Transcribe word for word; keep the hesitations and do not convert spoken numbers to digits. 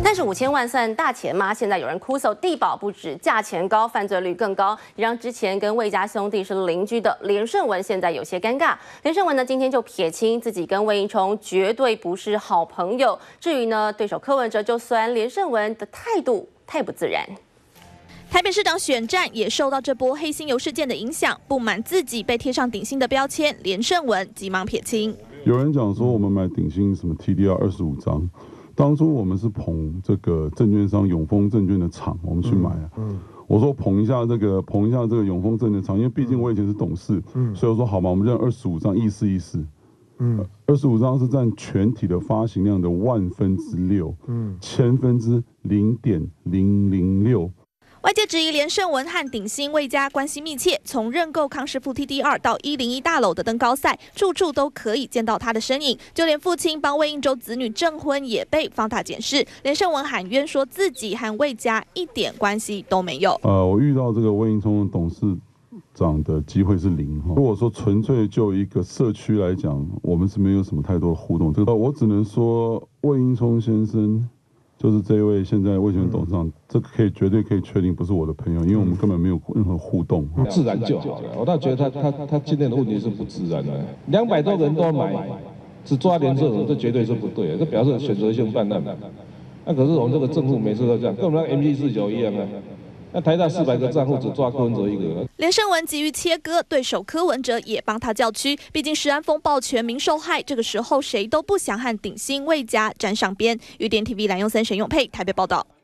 但是五千万算大钱吗？现在有人哭诉地保不止，价钱高，犯罪率更高，也让之前跟魏家兄弟是邻居的连胜文现在有些尴尬。连胜文呢今天就撇清自己跟魏应充绝对不是好朋友。至于呢对手柯文哲就酸连胜文的态度太不自然。 台北市长选战也受到这波黑心油事件的影响，不满自己被贴上顶新的标签，连胜文急忙撇清。 有人讲说我们买顶新什么 T D R 二十五张，当初我们是捧这个证券商永丰证券的厂，我们去买啊。嗯，我说捧一下这个捧一下这个永丰证券厂，因为毕竟我以前是董事，嗯，所以我说好嘛，我们认二十五张，意思意思。 嗯，二十五张是占全体的发行量的万分之六，嗯，千分之零点零零六。 外界质疑连胜文和鼎新魏家关系密切，从认购康师傅 T D 二到一零一大楼的登高赛，处处都可以见到他的身影。就连父亲帮魏应州子女证婚也被放大检视。连胜文喊冤说自己和魏家一点关系都没有。 呃，我遇到这个魏应充董事长的机会是零哈。如果说纯粹就一个社区来讲，我们是没有什么太多的互动。这个我只能说魏应充先生。 就是这一位现在魏权董事长，这个可以绝对可以确定不是我的朋友，因为我们根本没有任何互动。 自然就好了，我倒觉得他他他今天的问题是不自然的。两百多人都买，只抓连胜文，这绝对是不对的，这表示选择性泛滥。那可是我们这个政府每次都这样，跟我们那 M P 四九一样啊。 那台大四百个账户只抓柯文哲一个。 连胜文急于切割，对手柯文哲也帮他叫屈。毕竟食安风暴全民受害，这个时候谁都不想和鼎新魏家沾上边。雨点 T V 蓝用森沈永佩台北报道。